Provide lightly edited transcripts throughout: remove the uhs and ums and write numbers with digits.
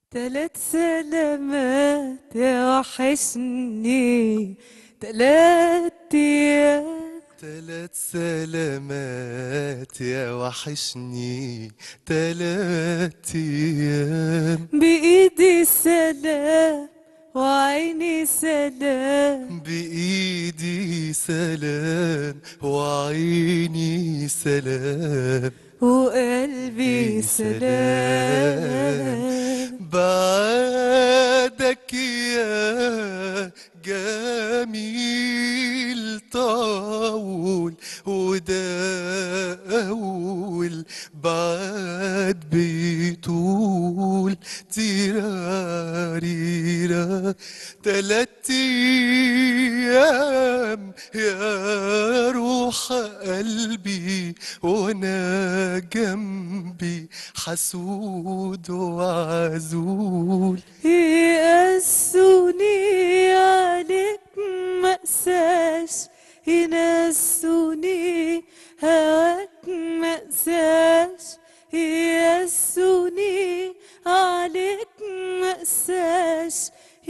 تلات سلامات يا وحشني، تلات ايام. تلات سلامات يا وحشني، تلات ايام. بإيدي سلام وعيني سلام، بايدي سلام وعيني سلام، وقلبي قلبي سلام. سلام. بعدك يا جميل طول، وده أول بعد بيطول. تيراريرا تلات أيام يا روح قلبي، وانا جنبي حسود وعزول. يقسوني عليك مقساش، ينسوني هواك مقساش. يقسوني عليك مقساش،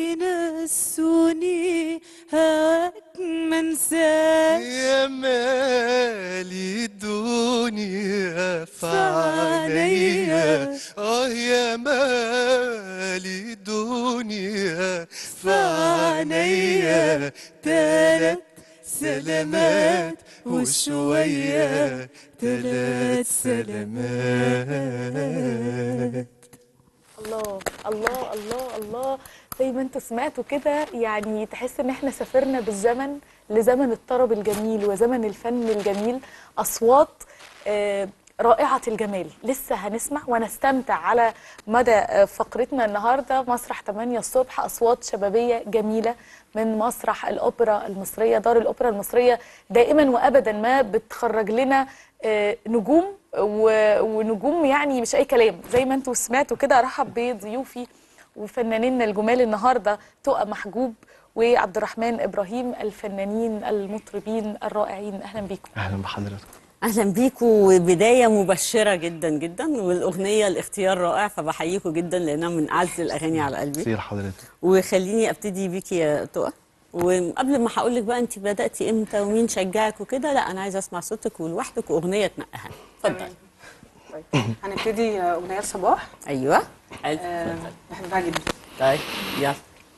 ينسوني هواك منساش. يا مالي الدنيا في عينيا، فعليا يا مالي الدنيا في فعليا عينيا. تلات تلات سلامات سلامات وشوية، وشوية، تلات تلات سلامات. سلامات. الله الله الله الله. زي ما انتوا سمعتوا كده، يعني تحس ان احنا سافرنا بالزمن لزمن الطرب الجميل وزمن الفن الجميل. اصوات رائعة الجمال. لسه هنسمع ونستمتع على مدى فقرتنا النهارده مسرح 8 الصبح. اصوات شبابية جميلة من مسرح الأوبرا المصرية. دار الأوبرا المصرية دائما وأبدا ما بتخرج لنا نجوم ونجوم، يعني مش أي كلام. زي ما انتوا سمعتوا كده، رحب بضيوفي وفنانين الجمال النهارده، تقى محجوب وعبد الرحمن إبراهيم، الفنانين المطربين الرائعين. أهلا بيكم. اهلا بحضرتك. اهلا بيكم، بدايه مبشره جدا جدا، والاغنيه الاختيار رائع، فبحييكم جدا لانها من اعز الاغاني على قلبي. سير حضرتك. وخليني ابتدي بيكي يا تقى. وقبل ما هقول لك بقى انت بداتي امتى ومين شجعك وكده، لا انا عايزه اسمع صوتك ولوحدك واغنيه تنقها. اتفضلي. طيب هنبتدي أغنية الصباح. ايوه حلو، اتفضلي. بحبها جدا. طيب يلا.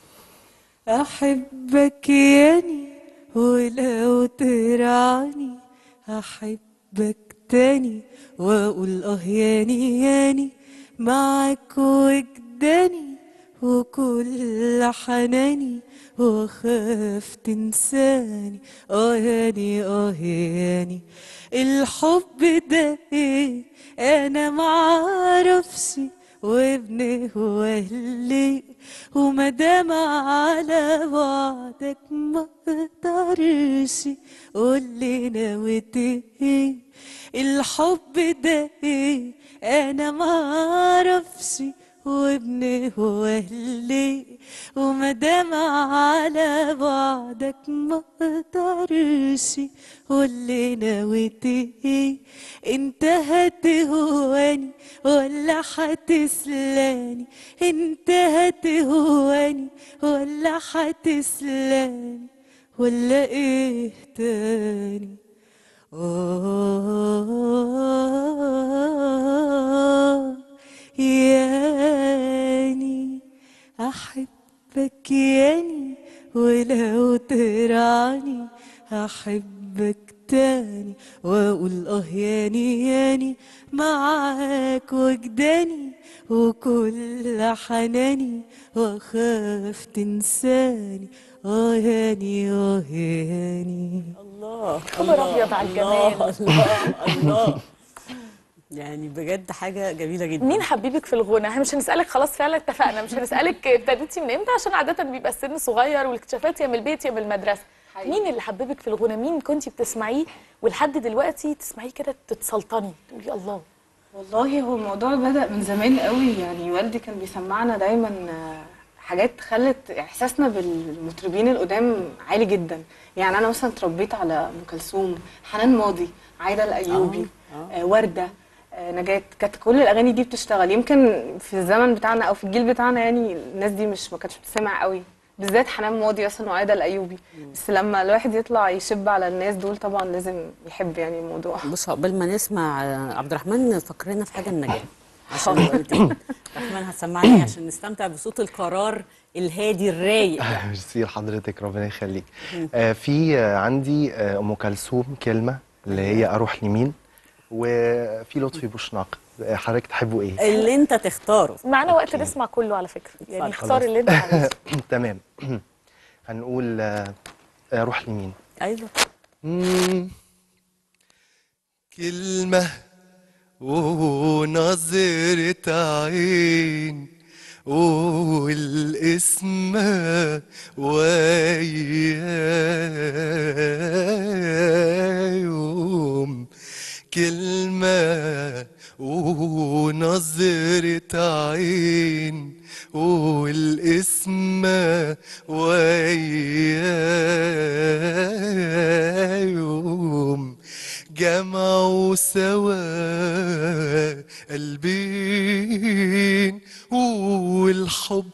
أحبك ياني ولو ترعني، أحبك تاني وأقول ياني ياني، معاك وجداني وكل حناني، وأخاف تنساني ياني ياني. الحب ده ايه أنا معرفش، وابن هو اللي ومدام على بعدك ما اقدرش. قولي نويت ايه الحب ده ايه انا معرفش، وابن هو اللي ومدام على بعدك ما اقدرش. قولي نويت ايه انت هتهواني ولا هتسلاني، انت هتهواني ولا هتسلاني ولا ايه تاني. ياني أحبك ياني ولو ترعني، أحبك تاني وأقول ياني ياني، معاك وجداني وكل حناني، وأخاف تنساني ياني ياني. الله خبر أبيض على الله الجمال. الله. يعني بجد حاجه جميله جدا. مين حبيبك في الغنى؟ احنا مش هنسألك، خلاص فعلا اتفقنا مش هنسألك ابتديتي من امتى، عشان عادة بيبقى السن صغير والاكتشافات يا من البيت يا من المدرسة. حقيقي. مين اللي حببك في الغنى؟ مين كنتي بتسمعيه ولحد دلوقتي تسمعيه كده تتسلطني تقولي الله؟ والله هو الموضوع بدأ من زمان قوي، يعني والدي كان بيسمعنا دايما حاجات خلت إحساسنا بالمطربين القدام عالي جدا. يعني أنا مثلا اتربيت على أم كلثوم، حنان ماضي، عايدة الأيوبي، وردة. نجاة، كانت كل الاغاني دي بتشتغل. يمكن في الزمن بتاعنا او في الجيل بتاعنا يعني الناس دي ما كانتش بتسمع قوي، بالذات حنان ماضي مثلا وعايده الايوبي. بس لما الواحد يطلع يشب على الناس دول طبعا لازم يحب يعني الموضوع. بص عقبال ما نسمع عبد الرحمن فكرنا في حاجه النجاة عشان نبقى متفقين. عبد الرحمن هتسمعني عشان نستمتع بصوت القرار الهادي الرايق ده. ميرسي لحضرتك، ربنا يخليك. في عندي ام كلثوم كلمه اللي هي اروح لمين، وفي لطفي بوشناق. حضرتك تحبوا ايه؟ اللي انت تختاره. معانا وقت نسمع كله على فكره، يعني اتفضل. اختار اللي انت عايزه. تمام. هنقول اروح لمين. ايوه. كلمة ونظرة عين والاسم ويايوم، كلمة ونظرة عين والاسم ويايوم، جمعوا سوا قلبين والحب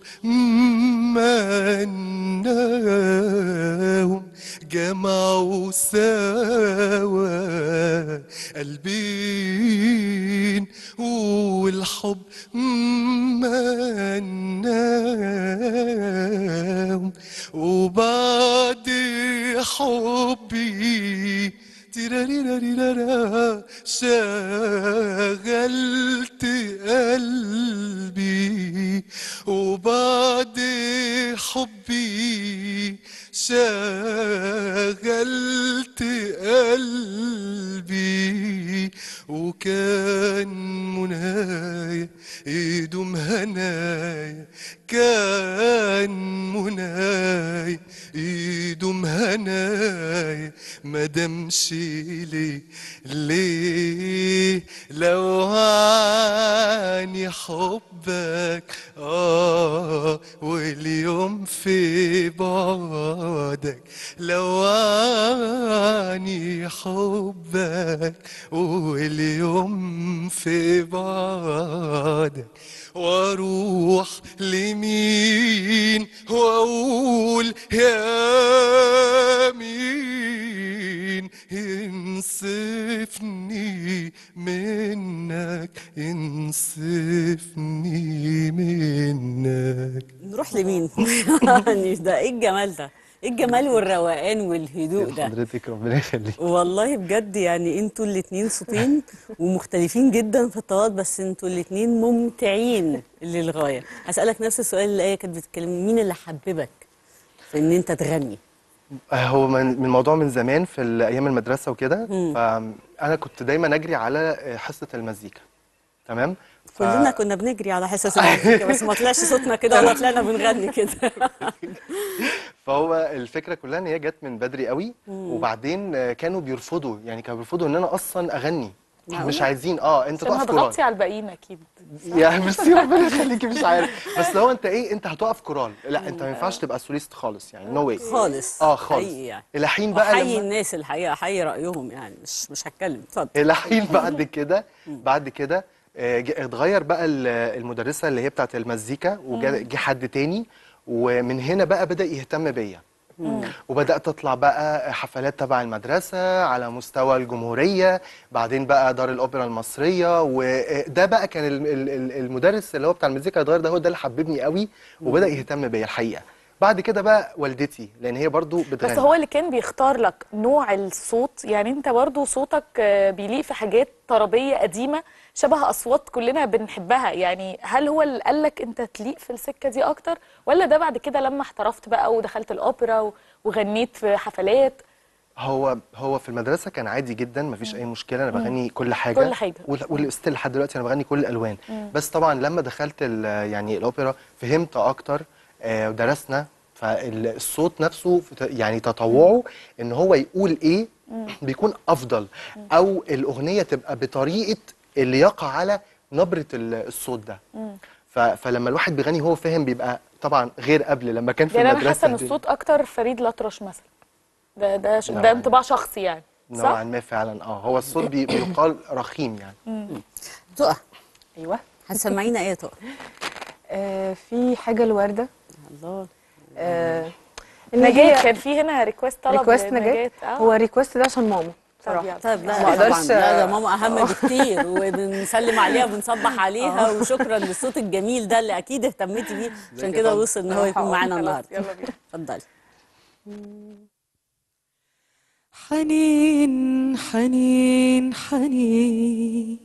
مناهم، جمعوا سوا قلبين والحب مناهم، وبعد حبي تيراريراريرارا شغلت قلبي، وبعد حبي شغلت قلبي، وكان منايا يدوم هنايا، كان منايا يدوم هنايا، مدامش ليه لو هاني حبك واليوم في بعدك، لو هاني حبك واليوم في بعدك، واروح لمين واقول يا مين انصفني منك، انصفني منك. نروح لمين؟ يعني ده ايه الجمال ده؟ ايه الجمال والروقان والهدوء ده؟ حضرتك ربنا يخليك. والله بجد يعني انتوا الاتنين صوتين ومختلفين جدا في الطوات، بس انتوا الاتنين ممتعين للغايه. هسألك نفس السؤال اللي هي كانت بتتكلم، مين اللي حببك في ان انت تغني؟ هو من الموضوع من زمان في ايام المدرسه وكده، فانا كنت دايما اجري على حصه المزيكا. تمام. كلنا كنا بنجري على حصص المزيكا، بس ما طلعش صوتنا كده ولا طلعنا بنغني كده. فهو الفكره كلها ان هي جت من بدري قوي، وبعدين كانوا بيرفضوا، يعني كانوا بيرفضوا ان انا اصلا اغني. مش عايزين انت عشان تقف هتغطي كورال. على الباقيين اكيد. يعني ميرسي ربنا يخليكي. مش عارف، بس لو انت انت هتقف كورال، لا انت ما ينفعش تبقى سوليست خالص، يعني نو واي خالص. خالص. حقيقي يعني. الحين بقى احيي الناس الحقيقه، احيي رايهم، يعني مش هتكلم. اتفضل. الحين بعد كده اتغير بقى المدرسه اللي هي بتاعت المزيكا، وجه حد تاني، ومن هنا بقى بدأ يهتم بيا. وبدأت أطلع بقى حفلات تبع المدرسة على مستوى الجمهورية، بعدين بقى دار الأوبرا المصرية، وده بقى كان المدرس اللي هو بتاع المزيكا الصغير ده هو ده اللي حببني قوي، وبدأ يهتم بيا الحقيقة. بعد كده بقى والدتي، لأن هي برضو بتغني. بس هو اللي كان بيختار لك نوع الصوت، يعني انت برضو صوتك بيليق في حاجات طربية قديمة شبه أصوات كلنا بنحبها، يعني هل هو اللي قال لك انت تليق في السكة دي أكتر، ولا ده بعد كده لما احترفت بقى ودخلت الأوبرا وغنيت في حفلات؟ هو في المدرسة كان عادي جدا، مفيش أي مشكلة، أنا بغني كل حاجة. كل حاجة. والستيل لحد دلوقتي أنا بغني كل الألوان. بس طبعا لما دخلت يعني الأوبرا فهمت أكتر، ودرسنا، فالصوت نفسه يعني تطوعه ان هو يقول ايه بيكون افضل، او الاغنيه تبقى بطريقه اللي يقع على نبره الصوت ده. فلما الواحد بيغني هو فاهم، بيبقى طبعا غير قبل لما كان في يعني المدرسه. انا حاسه ان الصوت اكتر فريد الأطرش مثلا، ده انطباع شخصي يعني. نوعا ما فعلا. هو الصوت بيقال رخيم يعني. تقى ايوه. هتسمعينا ايه يا تقى؟ في حاجه الورده. الله. إن نجاة هي كان في هنا ريكوست طلب ريكوست نجاة. هو ريكوست ده عشان ماما صراحه. يلا. طيب لا ما طبعا، أقدرش- لا ده ماما اهم بكتير، وبنسلم عليها وبنصبح عليها، وشكرا للصوت الجميل ده اللي اكيد اهتميتي بيه، عشان ازيك يا كده طنط؟ وصل ان هو يكون معانا خلاص، النهارده. يلا بينا. اتفضلي. حنين حنين حنين،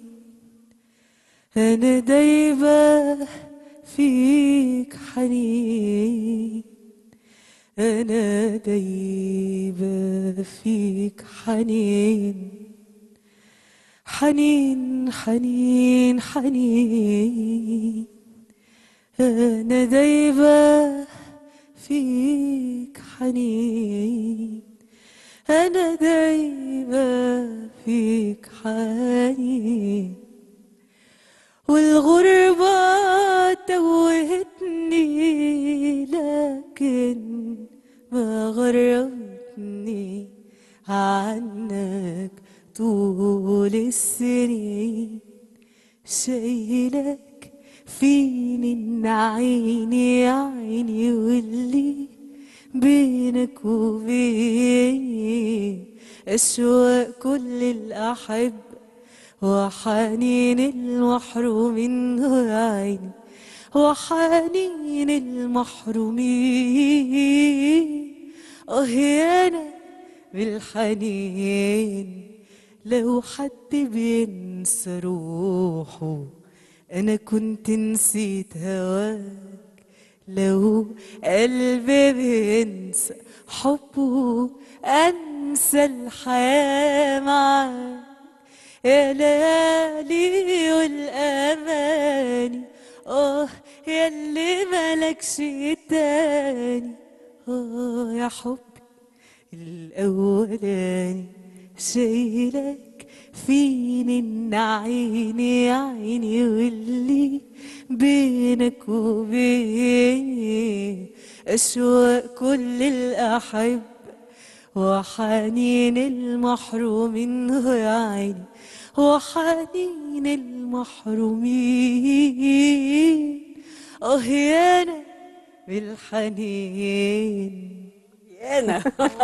أنا دايبة فيك حنين، أنا دايبة فيك حنين، حنين حنين حنين، أنا دايبة فيك حنين، أنا دايبة فيك حنين، والغربة توهتني لكن ما غربتني عنك طول السنين، شايلك فيني إن عيني عيني، واللي بينك وبيني أشواق كل الأحب، وحنين المحرومين يا عيني، وحنين المحرومين. يا أنا بالحنين، لو حد بينسى روحه أنا كنت نسيت هواك، لو قلبي بينسى حبه أنسى الحياة معاك، يا ليالي والأماني ياللي ملكش تاني، يا حبي الأولاني، شايلك فيني إن عيني عيني، واللي بينك وبيني أشواق كل الأحب، وحنين المحرومين يا عيني، وحنين المحرومين. يا أنا بالحنين. انا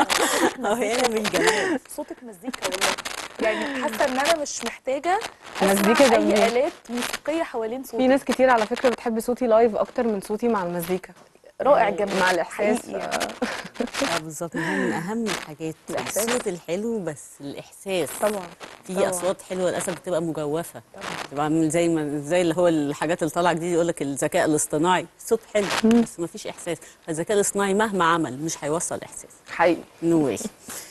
انا من جمال صوتك مزيكا والله، يعني حاسه ان انا مش محتاجه مزيكا اسمع جميلة. اي الات موسيقيه حوالين صوتي. في ناس كتير على فكره بتحب صوتي لايف اكتر من صوتي مع المزيكا. رائع جدا مع الاحساس. حقيقي يعني. بالظبط، ما هو من اهم الحاجات الصوت الحلو، بس الاحساس طبعا في طبعاً. اصوات حلوه للاسف بتبقى مجوفه، بتبقى عامل زي اللي هو الحاجات اللي طالعه جديد يقول لك الذكاء الاصطناعي، صوت حلو بس ما فيش احساس، فالذكاء الاصطناعي مهما عمل مش هيوصل احساس. حقيقي. نو واي.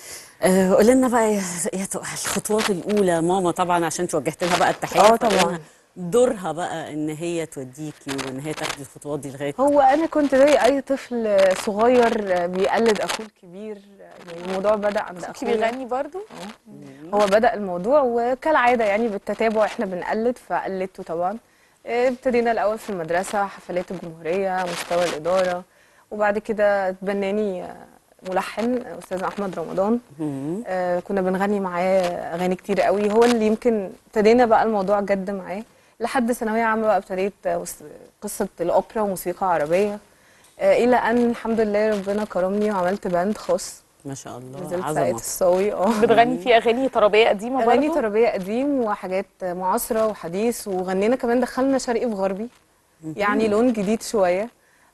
قولي لنا بقى يا تقى الخطوات الاولى، ماما طبعا عشان توجهت لها بقى التحيه، طبعاً. فقولي لنا دورها بقى ان هي توديكي وان هي تاخدي الخطوات دي لغايه. هو انا كنت زي اي طفل صغير بيقلد اخوه الكبير، يعني الموضوع بدا عند اخوكي اخويا. بيغني برضو؟ هو بدا الموضوع وكالعاده يعني بالتتابع احنا بنقلد، فقلدته طبعا. ابتدينا الاول في المدرسه، حفلات الجمهوريه، مستوى الاداره، وبعد كده اتبناني ملحن استاذ احمد رمضان. كنا بنغني معاه اغاني كتير قوي، هو اللي يمكن ابتدينا بقى الموضوع جد معاه لحد ثانويه عامه بقى. ابتديت قصه الاوبرا وموسيقى عربيه، الى ان الحمد لله ربنا كرمني وعملت باند خاص. ما شاء الله نزلت عظمه. ساقية الصاوي. بتغني فيه اغاني طربيه قديمه برضو؟ اغاني طربيه قديم وحاجات معاصره وحديث، وغنينا كمان دخلنا شرقي في غربي، يعني لون جديد شويه.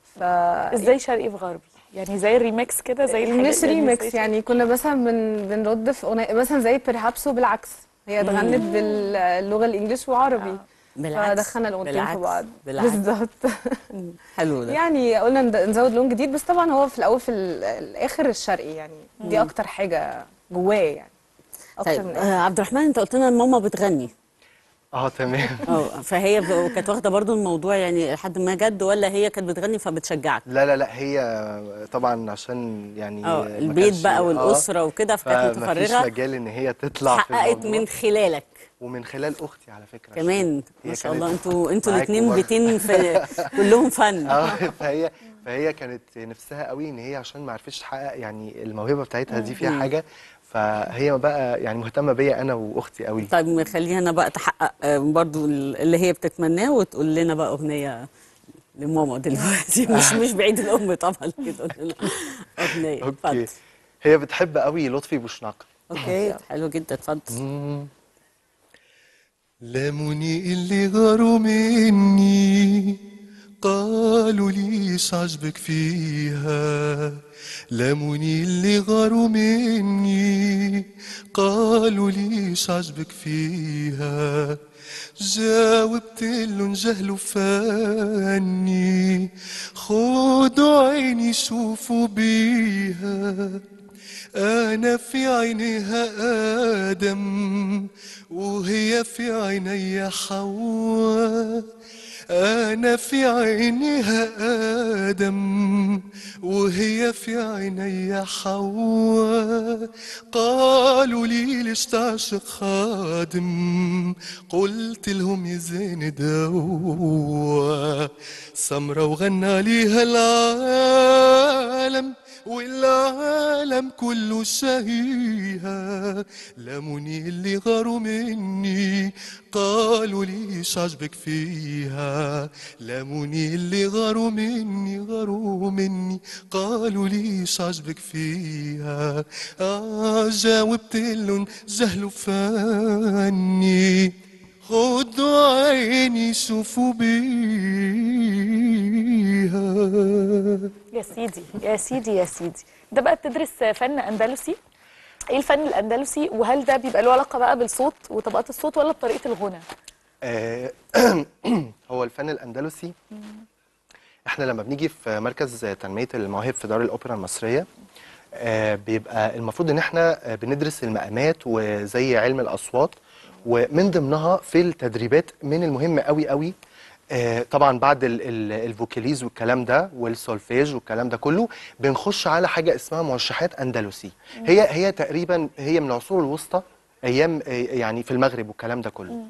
ازاي شرقي في غربي؟ يعني زي الريميكس كده، زي الحاجات مش ريميكس، يعني كنا مثلا بنرد في اغنيه مثلا زي بيرهابس، وبالعكس هي اتغنت باللغه الانجليش وعربي. بالعكس فدخلنا الاغنيتين في بعض. بالعكس. بالظبط. حلو ده. يعني قلنا نزود لون جديد، بس طبعا هو في الاول في الاخر الشرقي، يعني دي اكتر حاجه جواه يعني. اكتر طيب من عبد الرحمن، انت قلت لنا ان ماما بتغني. تمام. فهي كانت واخده برضو الموضوع يعني لحد ما جد، ولا هي كانت بتغني فبتشجعك؟ لا هي طبعا عشان يعني ما البيت كانش- بقى والاسره وكده، فكانت فمفيش متفرغه، مجال ان هي تطلع في حققت الموضوع. من خلالك ومن خلال اختي على فكره كمان. هي ما شاء كانت الله، انتوا معاكوا الاثنين برضه. بيتين في كلهم فن. فهي كانت نفسها قوي ان هي عشان ما عرفتش تحقق يعني الموهبه بتاعتها دي فيها حاجه، فهي بقى يعني مهتمه بيا انا واختي قوي. طيب خلينا بقى تحقق برضو اللي هي بتتمناه، وتقول لنا بقى اغنيه لماما دلوقتي. مش بعيد الام طبعا كده، قول لنا اغنيه. اتفضل. اوكي. هي بتحب قوي لطفي بوشناق. اوكي حلو جدا، اتفضل. لموني اللي غاروا مني قالوا ليش عجبك فيها، لموني اللي غاروا مني قالوا ليش عجبك فيها، جاوبت لهم جهلوا فاني خدوا عيني شوفوا بيها، أنا في عينيها آدم وهي في عيني حواء، أنا في عينيها آدم وهي في عيني حواء، قالوا لي ليش تعشق خادم قلت لهم يزين دوا، سمرة وغنى ليها العالم والعالم كله شهيها، لموني اللي غاروا مني قالوا ليش عجبك فيها، لموني اللي غاروا مني قالوا ليش عجبك فيها، جاوبت لهم جهلوا فاني خدوا عيني شوفوا بيها. يا سيدي يا سيدي يا سيدي، ده بقى بتدرس فن أندلسي. ايه الفن الأندلسي، وهل ده بيبقى له علاقة بقى بالصوت وطبقات الصوت ولا بطريقة الغنى؟ هو الفن الأندلسي احنا لما بنيجي في مركز تنمية المواهب في دار الأوبرا المصرية بيبقى المفروض ان احنا بندرس المقامات وزي علم الأصوات، ومن ضمنها في التدريبات من المهم قوي قوي طبعا بعد الفوكاليز والكلام ده والسولفيج والكلام ده كله بنخش على حاجه اسمها موشحات اندلسي. هي تقريبا هي من العصور الوسطى، ايام يعني في المغرب والكلام ده كله.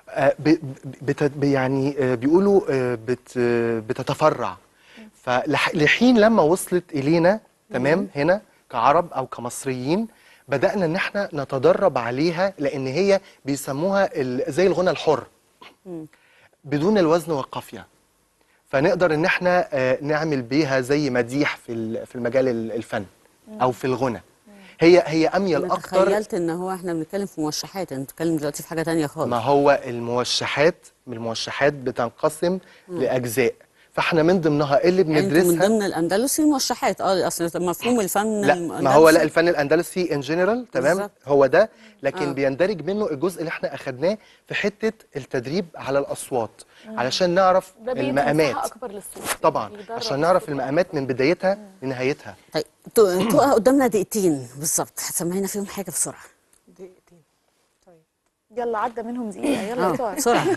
يعني بيقولوا بتتفرع، فلحين لما وصلت الينا تمام هنا كعرب او كمصريين بدأنا ان احنا نتدرب عليها، لان هي بيسموها زي الغنى الحر بدون الوزن والقافية، فنقدر ان احنا نعمل بيها زي مديح في المجال الفن او في الغنى. هي اميل انا اكتر. تخيلت ان هو احنا بنتكلم في موشحات، انت بتتكلم دلوقتي في حاجه تانية خالص. ما هو الموشحات بتنقسم لاجزاء، فاحنا من ضمنها اللي يعني انتوا من بندرسها ضمن الاندلسي موشحات. اصل مفهوم الفن لا، ما هو لا، الفن الاندلسي ان جنرال تمام بالزبط. هو ده، لكن بيندرج منه الجزء اللي احنا اخدناه في حته التدريب على الاصوات علشان نعرف ده بيدي المقامات مساحة أكبر للصوت طبعا، بيدرب عشان نعرف الصوت. المقامات من بدايتها لنهايتها. طيب تقى قدامنا دقيقتين بالظبط، هتسمعينا فيهم حاجه بسرعه. دقيقتين. طيب يلا عدى منهم دقيقة، يلا بسرعة. بسرعه.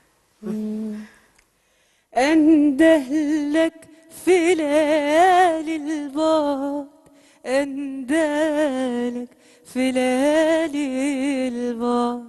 أندهلك في ليالي البعد، أندهلك في ليالي البعد،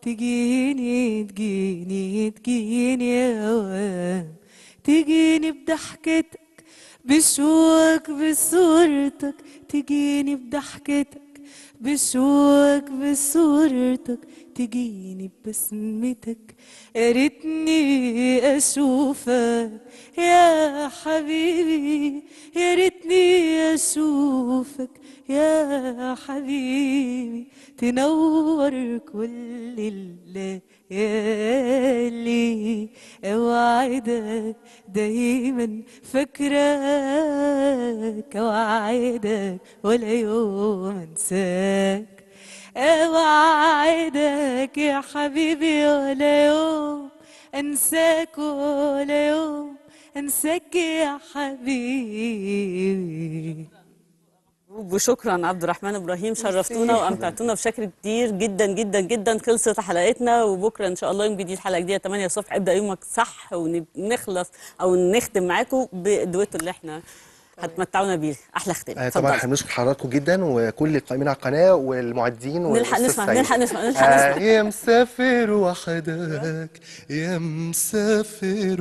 تجيني يا وام، تجيني بضحكتك بشوق بصورتك، تجيني بضحكتك بشوق بصورتك، تجيني ببسمتك، يا ريتني اشوفك يا حبيبي، يا ريتني اشوفك يا حبيبي، تنور كل الليالي، اوعدك دايما فاكراك، اوعدك ولا يوم انساك، اوعدك يا حبيبي ولا يوم انساك، ولا يوم انساك يا حبيبي. وشكرا عبد الرحمن ابراهيم، شرفتونا وامتعتونا بشكل كتير جدا جدا جدا. خلصت حلقتنا، وبكره ان شاء الله يوم جديد، حلقه جديده 8 الصبح. ابدا يومك صح، ونخلص او نختم معاكم بالدويتو اللي احنا هتمتعونا بيه. احلى ختام. طبعا اتفضل. احنا بنشكر حضراتكم جدا وكل القائمين على القناه والمعدين نلحق والأستاذ نسمع سيد. نلحق نسمع. يا مسافر وحدك يا مسافر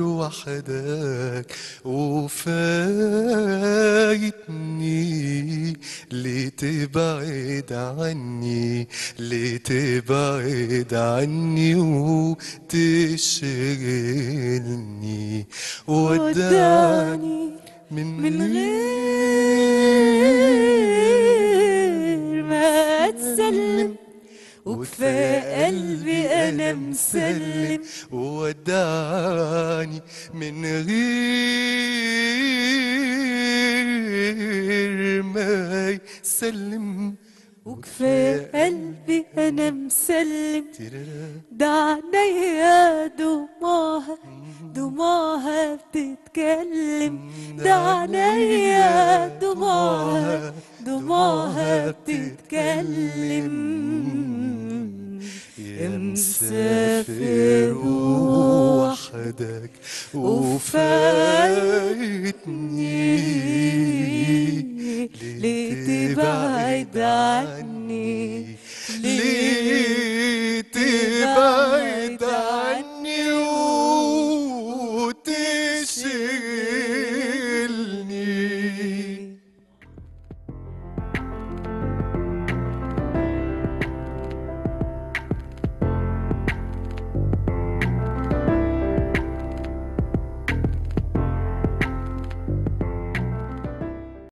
وحدك وفايتني ليه تبعد عني، ليه تبعد عني وتشغلني، ودعني من غير ما تسلم، وكفاية قلبي أنا مسلم. ودعني من غير ما يسلم، وكفاية قلبي أنا مسلم. ده عينيا دموعها بتتكلم، ده عينيا دموعها بتتكلم. يا مسافر وحدك وفايتني، ليه تبعد عني؟